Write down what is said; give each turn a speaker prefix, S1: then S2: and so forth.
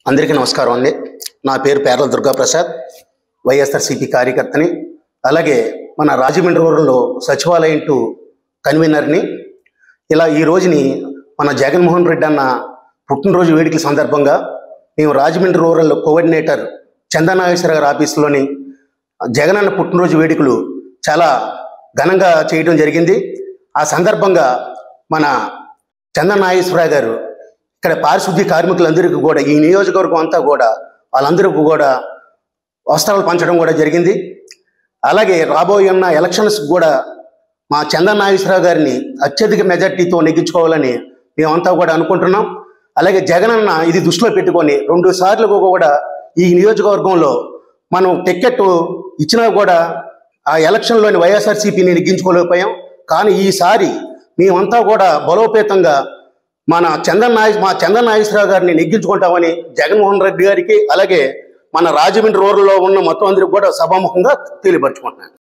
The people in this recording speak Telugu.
S1: అందరికీ నమస్కారం అండి. నా పేరు పేర్ల దుర్గాప్రసాద్, వైఎస్ఆర్సీపీ కార్యకర్తని, అలాగే మన రాజమండ్రి రూరల్లో సచివాలయం టు కన్వీనర్ని. ఇలా ఈ రోజుని మన జగన్మోహన్ రెడ్డి అన్న పుట్టినరోజు వేడుకల సందర్భంగా మేము రాజమండ్రి రూరల్ కోఆర్డినేటర్ చందనాగేశ్వర గారి ఆఫీసులోని జగనన్న పుట్టినరోజు వేడుకలు చాలా ఘనంగా చేయడం జరిగింది. ఆ సందర్భంగా మన చందనాగేశ్వర గారు ఇక్కడ పారిశుద్ధ్య కార్మికులందరికీ కూడా, ఈ నియోజకవర్గం అంతా కూడా వాళ్ళందరికీ కూడా వస్త్రాలు పంచడం కూడా జరిగింది. అలాగే రాబోయే ఉన్న ఎలక్షన్స్ కూడా మా చందనాగేశ్వరరావు గారిని అత్యధిక మెజార్టీతో నెగ్గించుకోవాలని మేమంతా కూడా అనుకుంటున్నాం. అలాగే జగనన్న ఇది దృష్టిలో పెట్టుకొని 2 సార్లు కూడా ఈ నియోజకవర్గంలో మనం టికెట్ ఇచ్చినా కూడా ఆ ఎలక్షన్లోని వైఎస్ఆర్సీపీని నెగ్గించుకోలేకపోయాం. కానీ ఈసారి మేమంతా కూడా బలోపేతంగా మా చందనాగేశ్వరరావు గారిని నెగ్గించుకుంటామని జగన్మోహన్ రెడ్డి గారికి, అలాగే మన రాజమండ్రి రూరల్లో ఉన్న మొత్తం అందరికి కూడా సభాముఖంగా తెలియపరచుకుంటున్నాను.